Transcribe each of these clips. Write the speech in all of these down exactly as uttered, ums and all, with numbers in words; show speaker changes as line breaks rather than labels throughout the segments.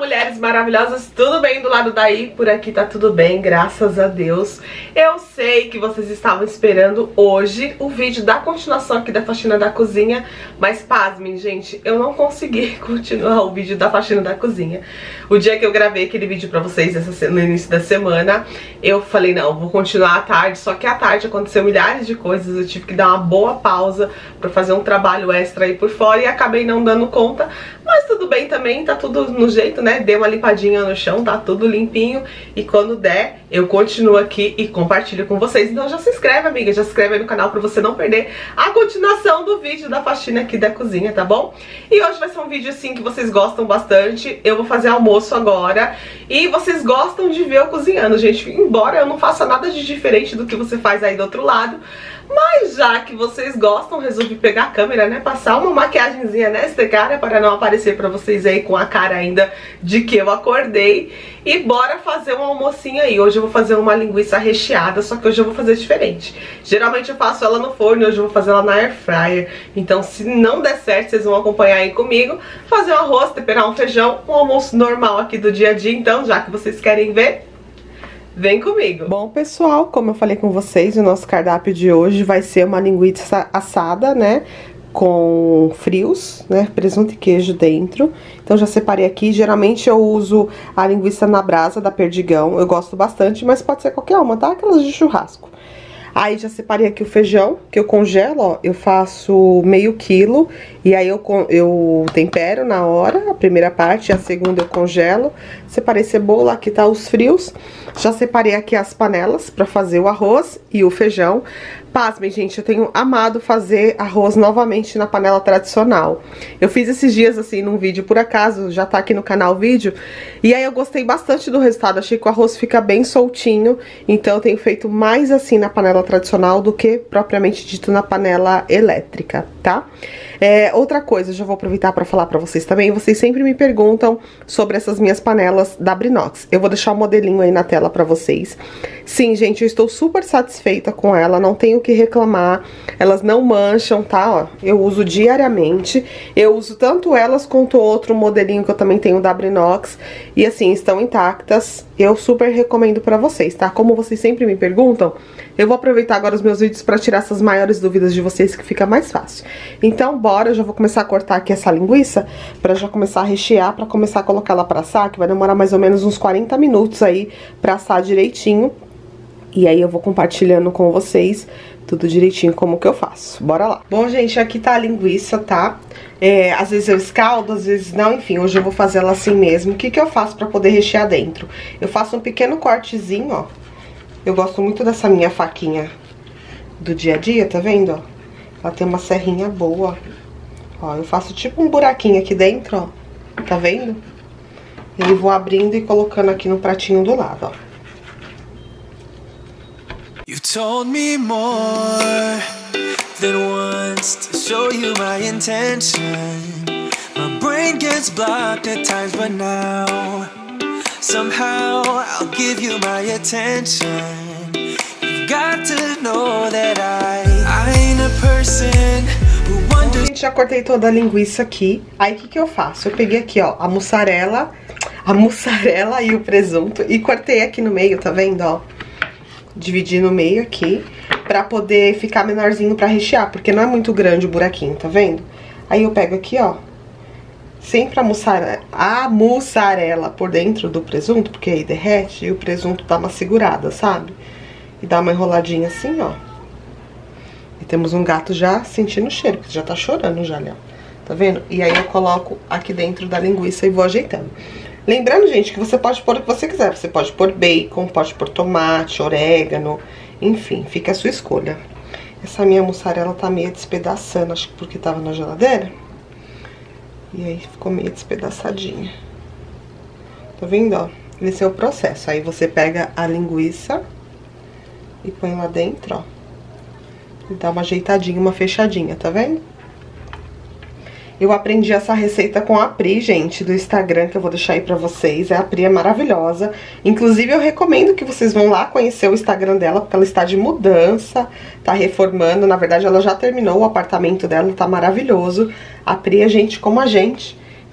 mulheres maravilhosas, tudo bem do lado daí? Por aqui tá tudo bem, graças a Deus. Eu sei que vocês estavam esperando hoje o vídeo da continuação aqui da faxina da cozinha, mas pasmem, gente, eu não consegui continuar o vídeo da faxina da cozinha. O dia que eu gravei aquele vídeo pra vocês essa, no início da semana, eu falei, não, vou continuar à tarde, só que à tarde aconteceu milhares de coisas, eu tive que dar uma boa pausa pra fazer um trabalho extra aí por fora e acabei não dando conta, mas tudo bem também, tá tudo no jeito, né? Dei uma limpadinha no chão, tá tudo limpinho e quando der, eu continuo aqui e compartilho com vocês. Então já se inscreve, amiga, já se inscreve aí no canal pra você não perder a continuação do vídeo da faxina aqui da cozinha, tá bom? E hoje vai ser um vídeo assim que vocês gostam bastante, eu vou fazer almoço agora e vocês gostam de ver eu cozinhando, gente, embora eu não faça nada de diferente do que você faz aí do outro lado, mas já que vocês gostam, resolvi pegar a câmera, né, passar uma maquiagemzinha nesta cara para não aparecer pra vocês aí com a cara ainda de que eu acordei. E bora fazer um almocinho aí. Hoje eu vou fazer uma linguiça recheada, só que hoje eu vou fazer diferente. Geralmente eu faço ela no forno e hoje eu vou fazer ela na air fryer. Então se não der certo, vocês vão acompanhar aí comigo. Fazer um arroz, temperar um feijão, um almoço normal aqui do dia a dia. Então, já que vocês querem ver, vem comigo. Bom, pessoal, como eu falei com vocês, o nosso cardápio de hoje vai ser uma linguiça assada, né, com frios, né, presunto e queijo dentro. Então já separei aqui, geralmente eu uso a linguiça na brasa da Perdigão, eu gosto bastante, mas pode ser qualquer uma, tá? Aquelas de churrasco. Aí já separei aqui o feijão, que eu congelo, ó, eu faço meio quilo, e aí eu, eu tempero na hora, a primeira parte, a segunda eu congelo. Separei cebola, aqui tá os frios. Já separei aqui as panelas pra fazer o arroz e o feijão. Pasmem, gente, eu tenho amado fazer arroz novamente na panela tradicional. Eu fiz esses dias, assim, num vídeo, por acaso, já tá aqui no canal o vídeo. E aí eu gostei bastante do resultado, achei que o arroz fica bem soltinho. Então eu tenho feito mais assim na panela tradicional do que propriamente dito na panela elétrica, tá? É, outra coisa, já vou aproveitar pra falar pra vocês também, vocês sempre me perguntam sobre essas minhas panelas da Brinox. Eu vou deixar o modelinho aí na tela pra vocês. Sim, gente, eu estou super satisfeita com ela, não tenho o que reclamar, elas não mancham, tá? Ó, eu uso diariamente, eu uso tanto elas quanto outro modelinho que eu também tenho da Brinox, e assim, estão intactas, eu super recomendo pra vocês, tá? Como vocês sempre me perguntam, eu vou aproveitar agora os meus vídeos pra tirar essas maiores dúvidas de vocês, que fica mais fácil. Então, bora, eu já vou começar a cortar aqui essa linguiça, pra já começar a rechear, pra começar a colocar ela pra assar, que vai demorar mais ou menos uns quarenta minutos aí pra assar direitinho. E aí eu vou compartilhando com vocês tudo direitinho como que eu faço. Bora lá. Bom, gente, aqui tá a linguiça, tá? É, às vezes eu escaldo, às vezes não, enfim, hoje eu vou fazer ela assim mesmo. O que que eu faço pra poder rechear dentro? Eu faço um pequeno cortezinho, ó. Eu gosto muito dessa minha faquinha do dia a dia, tá vendo, ó? Ela tem uma serrinha boa, ó. Eu faço tipo um buraquinho aqui dentro, ó. Tá vendo? E vou abrindo e colocando aqui no pratinho do lado, ó.
You told me more than once to show you my intention. My brain gets blocked at times, but now somehow I'll give you my attention. You've got to know that I, I ain't a person who wonders.
Gente, já cortei toda a linguiça aqui. Aí o que que eu faço? Eu peguei aqui, ó, a mussarela, a mussarela e o presunto e cortei aqui no meio, tá vendo, ó? Dividir no meio aqui, pra poder ficar menorzinho pra rechear, porque não é muito grande o buraquinho, tá vendo? Aí eu pego aqui, ó, sempre a mussarela, a mussarela por dentro do presunto, porque aí derrete e o presunto dá uma segurada, sabe? E dá uma enroladinha assim, ó. E temos um gato já sentindo o cheiro, porque já tá chorando já, né? Tá vendo? E aí eu coloco aqui dentro da linguiça e vou ajeitando. Lembrando, gente, que você pode pôr o que você quiser. Você pode pôr bacon, pode pôr tomate, orégano, enfim, fica a sua escolha. Essa minha mussarela tá meio despedaçando, acho que porque tava na geladeira. E aí ficou meio despedaçadinha. Tá vendo, ó? Esse é o processo. Aí você pega a linguiça e põe lá dentro, ó. E dá uma ajeitadinha, uma fechadinha, tá vendo? Eu aprendi essa receita com a Pri, gente, do Instagram, que eu vou deixar aí pra vocês. A Pri é maravilhosa. Inclusive, eu recomendo que vocês vão lá conhecer o Instagram dela, porque ela está de mudança, tá reformando. Na verdade, ela já terminou o apartamento dela, tá maravilhoso. A Pri é gente como a gente.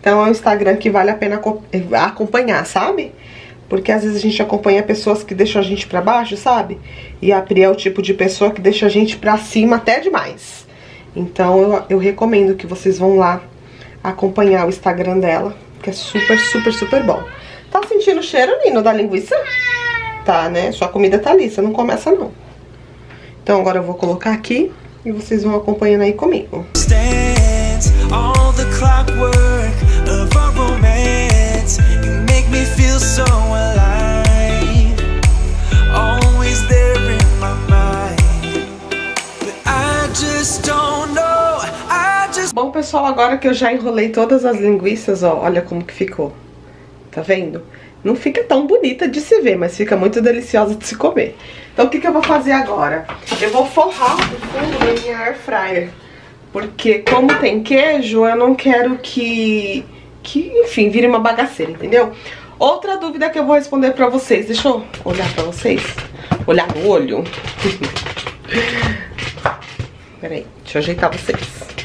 Então é um Instagram que vale a pena acompanhar, sabe? Porque às vezes a gente acompanha pessoas que deixam a gente pra baixo, sabe? E a Pri é o tipo de pessoa que deixa a gente pra cima até demais. Então eu, eu recomendo que vocês vão lá acompanhar o Instagram dela, que é super, super, super bom. Tá sentindo o cheiro, Nino, da linguiça? Tá, né? Sua comida tá ali, você não começa não. Então agora eu vou colocar aqui e vocês vão acompanhando aí comigo. All the clockwork of our romance, you make me feel so alive, always there in my mind, but I just don't know, I just... Bom, pessoal, agora que eu já enrolei todas as linguiças, ó, olha como que ficou, tá vendo? Não fica tão bonita de se ver, mas fica muito deliciosa de se comer. Então o que que eu vou fazer agora? Eu vou forrar o fundo da minha air fryer. Porque como tem queijo, eu não quero que, que, enfim, vire uma bagaceira, entendeu? Outra dúvida que eu vou responder pra vocês. Deixa eu olhar pra vocês. Olhar no olho. Peraí, deixa eu ajeitar vocês.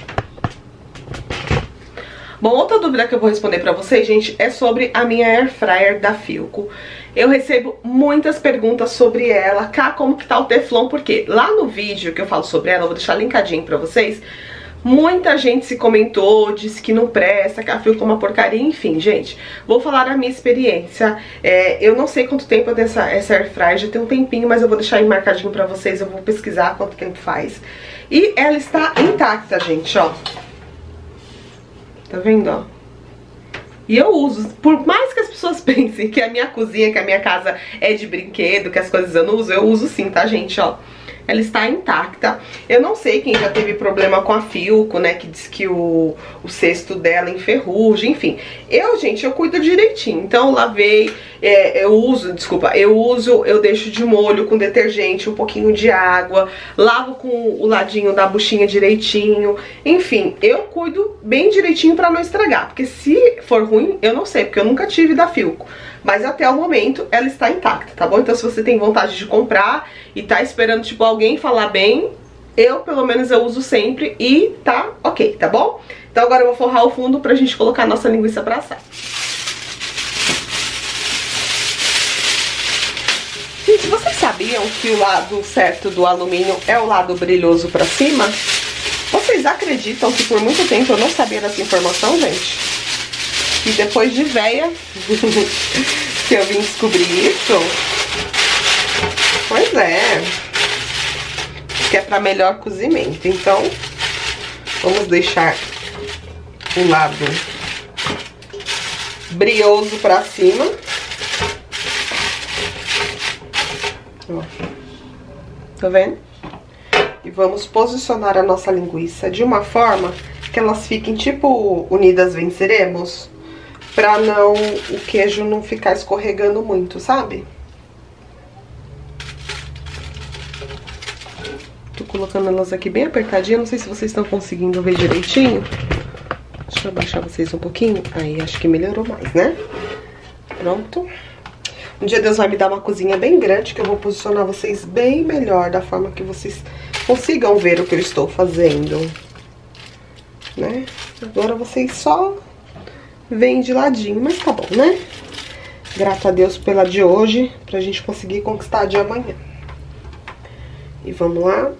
Bom, outra dúvida que eu vou responder pra vocês, gente, é sobre a minha air fryer da Philco. Eu recebo muitas perguntas sobre ela. Cá, como que tá o Teflon? Porque lá no vídeo que eu falo sobre ela, eu vou deixar linkadinho pra vocês. Muita gente se comentou, disse que não presta, que a Philco é uma porcaria, enfim, gente. Vou falar a minha experiência. É, eu não sei quanto tempo eu tenho essa, essa air fryer, já tem um tempinho, mas eu vou deixar aí marcadinho pra vocês, eu vou pesquisar quanto tempo faz. E ela está intacta, gente, ó. Tá vendo, ó? E eu uso, por mais que as pessoas pensem que a minha cozinha, que a minha casa é de brinquedo, que as coisas eu não uso, eu uso sim, tá, gente, ó. Ela está intacta. Eu não sei quem já teve problema com a Philco, né, que diz que o, o cesto dela enferruja, enfim. Eu, gente, eu cuido direitinho. Então eu lavei, é, eu uso, desculpa, eu uso, eu deixo de molho com detergente, um pouquinho de água, lavo com o ladinho da buchinha direitinho. Enfim, eu cuido bem direitinho pra não estragar, porque se for ruim, eu não sei, porque eu nunca tive da Philco. Mas até o momento ela está intacta, tá bom? Então se você tem vontade de comprar e tá esperando, tipo, alguém falar bem, eu, pelo menos, eu uso sempre e tá ok, tá bom? Então agora eu vou forrar o fundo pra gente colocar a nossa linguiça pra assar. Gente, vocês sabiam que o lado certo do alumínio é o lado brilhoso pra cima? Vocês acreditam que por muito tempo eu não sabia dessa informação, gente? E depois de véia que eu vim descobrir isso. Pois é. Que é pra melhor cozimento. Então, vamos deixar o lado brioso pra cima. Ó. Tá vendo? E vamos posicionar a nossa linguiça de uma forma que elas fiquem tipo unidas venceremos. Pra não, o queijo não ficar escorregando muito, sabe? Tô colocando elas aqui bem apertadinhas, não sei se vocês estão conseguindo ver direitinho. Deixa eu abaixar vocês um pouquinho. Aí, acho que melhorou mais, né? Pronto. Um dia Deus vai me dar uma cozinha bem grande, que eu vou posicionar vocês bem melhor, da forma que vocês consigam ver o que eu estou fazendo. Né? Agora vocês só... vem de ladinho, mas tá bom, né? Graças a Deus pela de hoje, pra gente conseguir conquistar a de amanhã. E vamos lá.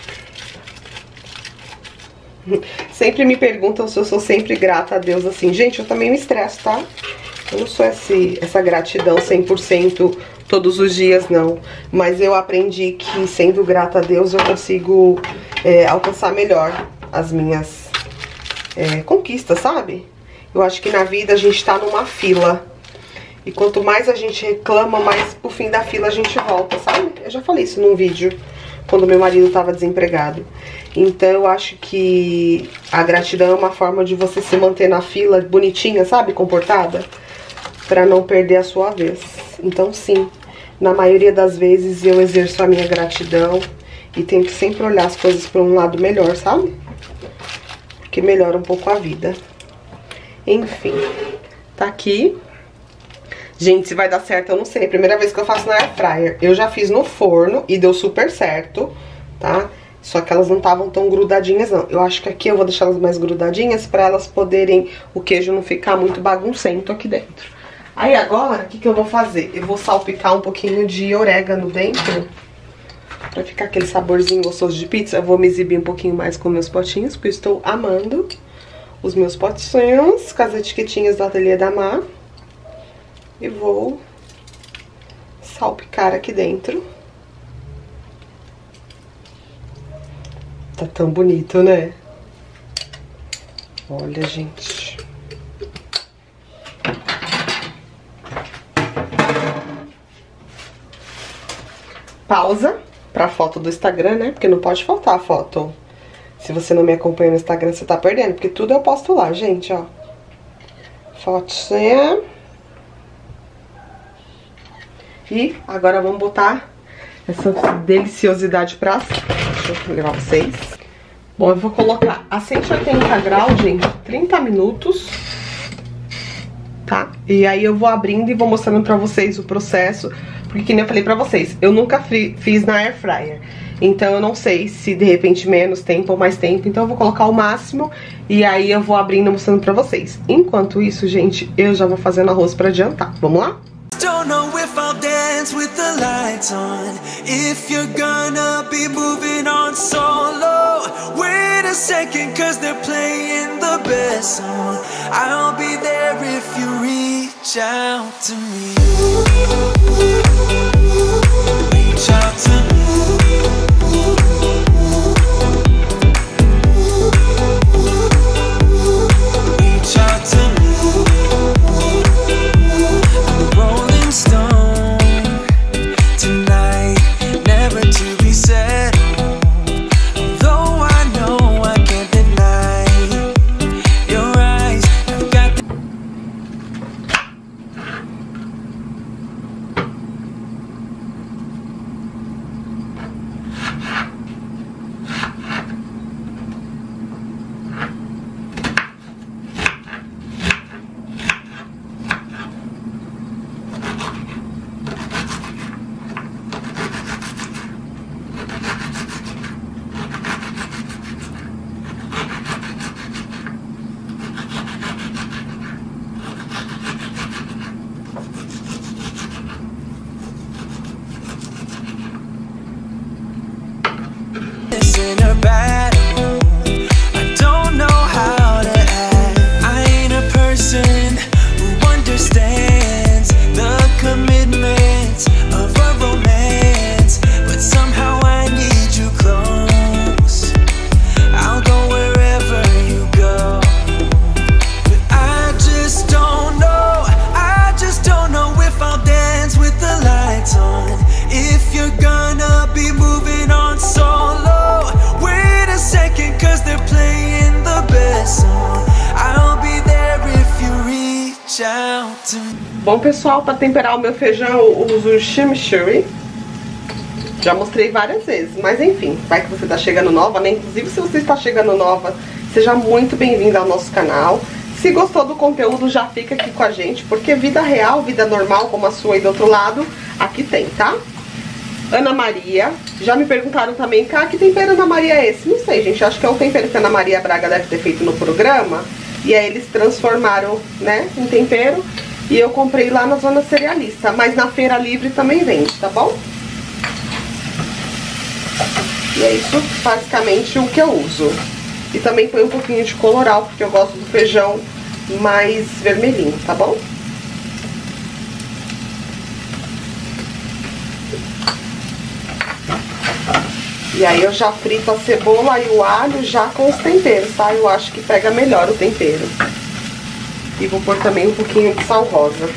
Sempre me perguntam se eu sou sempre grata a Deus assim. Gente, eu também me estresso, tá? Eu não sou esse, essa gratidão cem por cento todos os dias, não. Mas eu aprendi que sendo grata a Deus eu consigo é, alcançar melhor as minhas é, conquistas, sabe? Eu acho que na vida a gente tá numa fila. E quanto mais a gente reclama, mais pro fim da fila a gente volta, sabe? Eu já falei isso num vídeo, quando meu marido tava desempregado. Então eu acho que a gratidão é uma forma de você se manter na fila bonitinha, sabe? Comportada. Pra não perder a sua vez. Então sim, na maioria das vezes eu exerço a minha gratidão. E tento sempre olhar as coisas por um lado melhor, sabe? Porque melhora um pouco a vida. Enfim, tá aqui. Gente, se vai dar certo eu não sei. Primeira vez que eu faço na air fryer. Eu já fiz no forno e deu super certo, tá? Só que elas não estavam tão grudadinhas não. Eu acho que aqui eu vou deixar elas mais grudadinhas pra elas poderem, o queijo não ficar muito baguncento aqui dentro. Aí agora, o que que eu vou fazer? Eu vou salpicar um pouquinho de orégano dentro, pra ficar aquele saborzinho gostoso de pizza. Eu vou me exibir um pouquinho mais com meus potinhos, porque eu estou amando os meus potinhos com as etiquetinhas do Ateliê da Má. E vou salpicar aqui dentro. Tá tão bonito, né? Olha, gente. Pausa pra foto do Instagram, né? Porque não pode faltar a foto. Se você não me acompanha no Instagram, você tá perdendo. Porque tudo eu posto lá, gente, ó. Fotinha. E agora vamos botar essa deliciosidade pra cima. Deixa eu levar vocês. Bom, eu vou colocar a cento e oitenta graus, gente, trinta minutos, tá? E aí eu vou abrindo e vou mostrando pra vocês o processo, porque que nem eu falei pra vocês, eu nunca fiz na air fryer, então eu não sei se de repente menos tempo ou mais tempo, então eu vou colocar o máximo e aí eu vou abrindo e mostrando pra vocês. Enquanto isso, gente, eu já vou fazendo arroz pra adiantar. Vamos lá?
Don't know if I'll dance with the lights on, if you're gonna be moving on solo. Wait a second, cause they're playing the best song. I'll be there if you reach out to me. Reach out to me. Reach out to me. Stone tonight, never to be settled. Though I know I can't deny your eyes have got. In a battle, I don't know how to act. I ain't a person who understands the commitments of a romance, but somehow I need you close. I'll go wherever you go, but I just don't know. I just don't know if I'll dance with the lights on, if you're gonna be moving on solo. Wait a second, cause they're playing the best song. I'll be there if you reach out to me.
Bom, pessoal, para temperar o meu feijão eu uso chimichurri. Já mostrei várias vezes, mas enfim, vai que você tá chegando nova, né? Inclusive, se você está chegando nova, seja muito bem-vindo ao nosso canal. Se gostou do conteúdo, já fica aqui com a gente, porque vida real, vida normal, como a sua aí do outro lado, aqui tem, tá? Ana Maria, já me perguntaram também, cá, que tempero Ana Maria é esse? Não sei, gente, acho que é o tempero que a Ana Maria Braga deve ter feito no programa, e aí eles transformaram, né, em tempero, e eu comprei lá na Zona Cerealista, mas na Feira Livre também vende, tá bom? E é isso, basicamente, o que eu uso. E também põe um pouquinho de colorau, porque eu gosto do feijão mais vermelhinho, tá bom? E aí eu já frito a cebola e o alho já com os temperos, tá? Eu acho que pega melhor o tempero. E vou pôr também um pouquinho de sal rosa.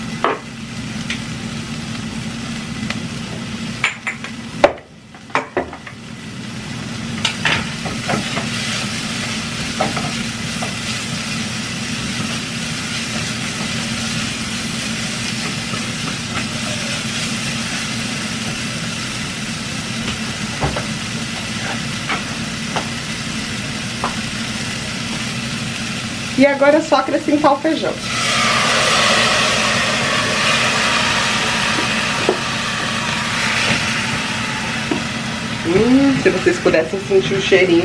E agora é só acrescentar o feijão. Hum. Se vocês pudessem sentir o cheirinho.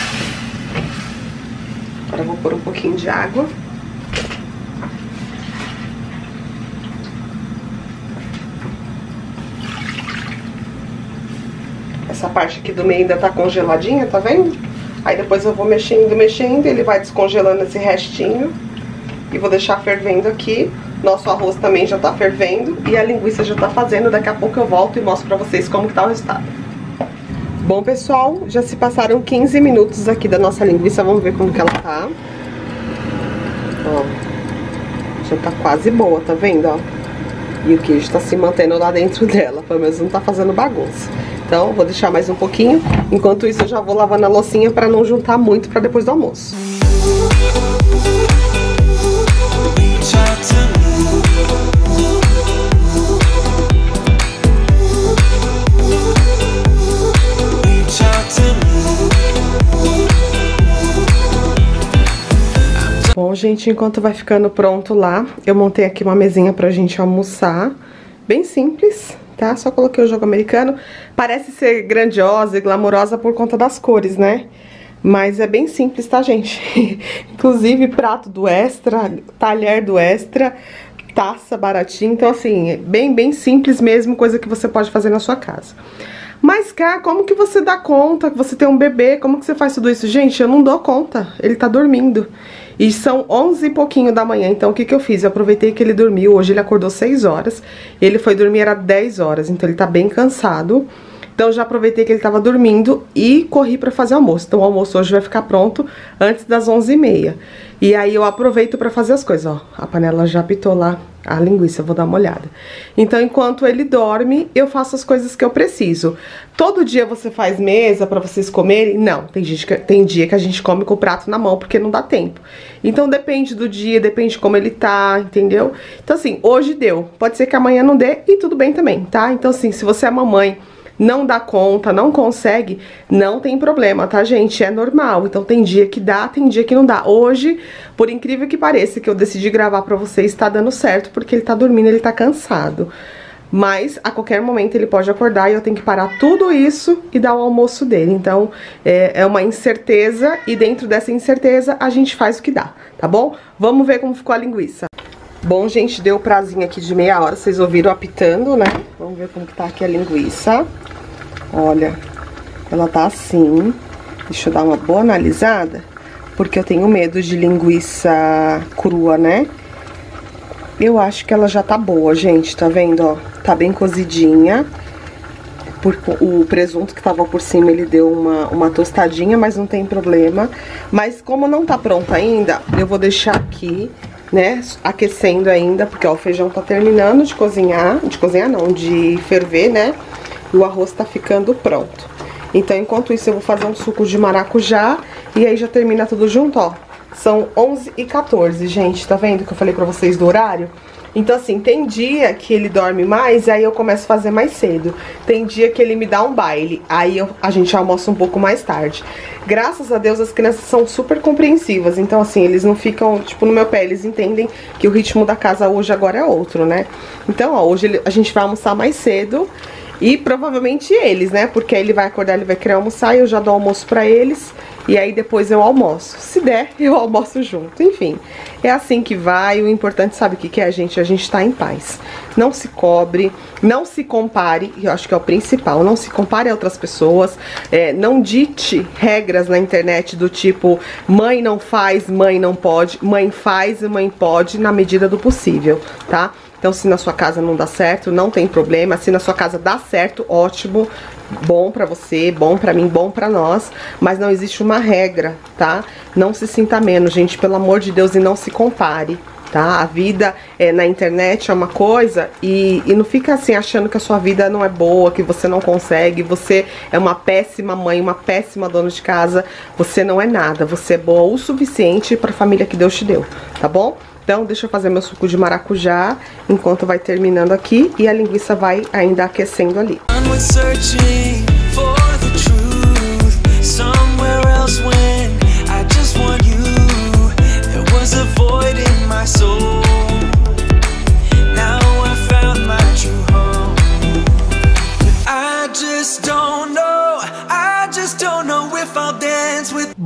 Agora eu vou pôr um pouquinho de água. Essa parte aqui do meio ainda tá congeladinha, tá vendo? Aí depois eu vou mexendo, mexendo, ele vai descongelando esse restinho. E vou deixar fervendo aqui. Nosso arroz também já tá fervendo e a linguiça já tá fazendo. Daqui a pouco eu volto e mostro pra vocês como que tá o resultado. Bom, pessoal, já se passaram quinze minutos aqui da nossa linguiça. Vamos ver como que ela tá. Ó, já tá quase boa, tá vendo, ó? E o queijo tá se mantendo lá dentro dela, pelo menos não tá fazendo bagunça. Então, vou deixar mais um pouquinho. Enquanto isso, eu já vou lavando a loucinha pra não juntar muito pra depois do almoço. Bom, gente, enquanto vai ficando pronto lá, eu montei aqui uma mesinha pra gente almoçar. Bem simples, tá? Só coloquei o jogo americano. Parece ser grandiosa e glamourosa por conta das cores, né? Mas é bem simples, tá, gente? Inclusive, prato do Extra, talher do Extra, taça baratinha. Então, assim, é bem, bem simples mesmo, coisa que você pode fazer na sua casa. Mas, cá, como que você dá conta que você tem um bebê? Como que você faz tudo isso? Gente, eu não dou conta. Ele tá dormindo. E são onze e pouquinho da manhã, então o que que eu fiz? Eu aproveitei que ele dormiu, hoje ele acordou seis horas, e ele foi dormir era dez horas, então ele tá bem cansado. Então eu já aproveitei que ele tava dormindo e corri pra fazer o almoço. Então o almoço hoje vai ficar pronto antes das onze e meia. E aí eu aproveito pra fazer as coisas, ó. A panela já apitou lá a linguiça, eu vou dar uma olhada. Então enquanto ele dorme, eu faço as coisas que eu preciso. Todo dia você faz mesa pra vocês comerem? Não, tem, gente que, tem dia que a gente come com o prato na mão porque não dá tempo. Então depende do dia, depende de como ele tá, entendeu? Então assim, hoje deu. Pode ser que amanhã não dê e tudo bem também, tá? Então assim, se você é mamãe, não dá conta, não consegue, não tem problema, tá, gente? É normal. Então tem dia que dá, tem dia que não dá. Hoje, por incrível que pareça, que eu decidi gravar pra vocês, tá dando certo, porque ele tá dormindo, ele tá cansado. Mas a qualquer momento ele pode acordar e eu tenho que parar tudo isso e dar o almoço dele. Então é, é uma incerteza e dentro dessa incerteza a gente faz o que dá, tá bom? Vamos ver como ficou a linguiça. Bom, gente, deu o prazinho aqui de meia hora, vocês ouviram apitando, né? Vamos ver como que tá aqui a linguiça. Olha, ela tá assim. Deixa eu dar uma boa analisada, porque eu tenho medo de linguiça crua, né? Eu acho que ela já tá boa, gente, tá vendo, ó? Tá bem cozidinha. Por, o presunto que tava por cima, ele deu uma, uma tostadinha, mas não tem problema. Mas como não tá pronta ainda, eu vou deixar aqui, né, aquecendo ainda, porque ó, o feijão tá terminando de cozinhar, de cozinhar não, de ferver, né, e o arroz tá ficando pronto. Então, enquanto isso, eu vou fazer um suco de maracujá e aí já termina tudo junto, ó. São onze e quatorze, gente, tá vendo que eu falei pra vocês do horário? Então, assim, tem dia que ele dorme mais, aí eu começo a fazer mais cedo. Tem dia que ele me dá um baile, aí eu, a gente almoça um pouco mais tarde. Graças a Deus, as crianças são super compreensivas. Então, assim, eles não ficam, tipo, no meu pé. Eles entendem que o ritmo da casa hoje agora é outro, né? Então, ó, hoje ele, a gente vai almoçar mais cedo. E provavelmente eles, né? Porque aí ele vai acordar, ele vai querer almoçar e eu já dou almoço pra eles. E aí depois eu almoço. Se der, eu almoço junto. Enfim, é assim que vai. O importante, sabe o que que é, gente? A gente tá em paz. Não se cobre, não se compare. Eu acho que é o principal. Não se compare a outras pessoas. É, não dite regras na internet do tipo mãe não faz, mãe não pode. Mãe faz e mãe pode na medida do possível, tá? Então, se na sua casa não dá certo, não tem problema. Se na sua casa dá certo, ótimo. Bom pra você, bom pra mim, bom pra nós. Mas não existe uma regra, tá? Não se sinta menos, gente, pelo amor de Deus, e não se compare, tá? A vida é, na internet é uma coisa e, e não fica assim achando que a sua vida não é boa, que você não consegue, você é uma péssima mãe, uma péssima dona de casa. Você não é nada, você é boa o suficiente pra família que Deus te deu, tá bom? Então, deixa eu fazer meu suco de maracujá enquanto vai terminando aqui e a linguiça vai ainda aquecendo ali. I just don't know, I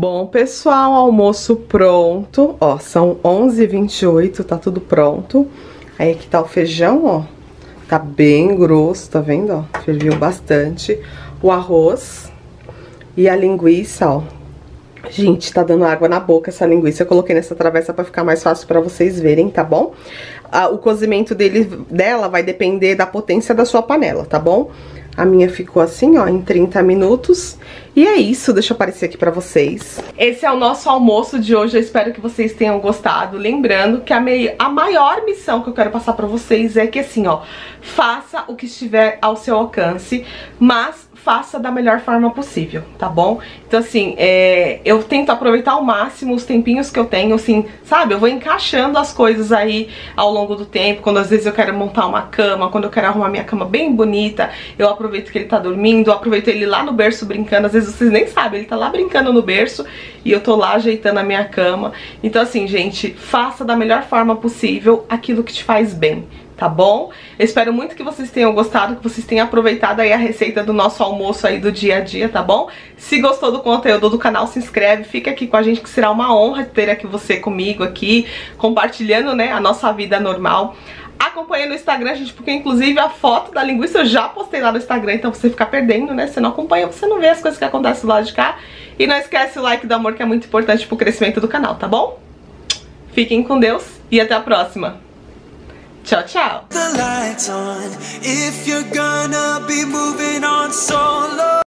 Bom, pessoal, almoço pronto. Ó, são onze e vinte e oito, tá tudo pronto. Aí aqui tá o feijão, ó. Tá bem grosso, tá vendo, ó? Ferveu bastante. O arroz e a linguiça, ó. Gente, tá dando água na boca essa linguiça. Eu coloquei nessa travessa pra ficar mais fácil pra vocês verem, tá bom? Ah, o cozimento dele, dela vai depender da potência da sua panela, tá bom? A minha ficou assim, ó, em trinta minutos. E é isso, deixa eu aparecer aqui pra vocês. Esse é o nosso almoço de hoje, eu espero que vocês tenham gostado. Lembrando que a, mei a maior missão que eu quero passar pra vocês é que assim, ó, faça o que estiver ao seu alcance, mas faça da melhor forma possível, tá bom? Então assim, é, eu tento aproveitar ao máximo os tempinhos que eu tenho, assim, sabe? Eu vou encaixando as coisas aí ao longo do tempo, quando às vezes eu quero montar uma cama, quando eu quero arrumar minha cama bem bonita, eu aproveito que ele tá dormindo, eu aproveito ele lá no berço brincando, às vezes vocês nem sabem, ele tá lá brincando no berço e eu tô lá ajeitando a minha cama. Então assim, gente, faça da melhor forma possível aquilo que te faz bem, tá bom? Eu espero muito que vocês tenham gostado, que vocês tenham aproveitado aí a receita do nosso almoço aí do dia a dia, tá bom? Se gostou do conteúdo do canal, se inscreve, fica aqui com a gente, que será uma honra ter aqui você comigo aqui, compartilhando, né, a nossa vida normal. Acompanha no Instagram, gente, porque inclusive a foto da linguiça eu já postei lá no Instagram, então você fica perdendo, né? Você não acompanha, você não vê as coisas que acontecem do lado de cá. E não esquece o like do amor, que é muito importante pro crescimento do canal, tá bom? Fiquem com Deus e até a próxima. Tchau, tchau.